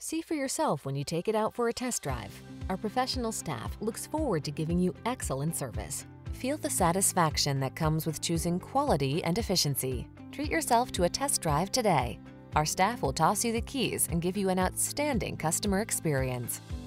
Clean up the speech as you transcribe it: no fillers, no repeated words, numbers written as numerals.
See for yourself when you take it out for a test drive. Our professional staff looks forward to giving you excellent service. Feel the satisfaction that comes with choosing quality and efficiency. Treat yourself to a test drive today. Our staff will toss you the keys and give you an outstanding customer experience.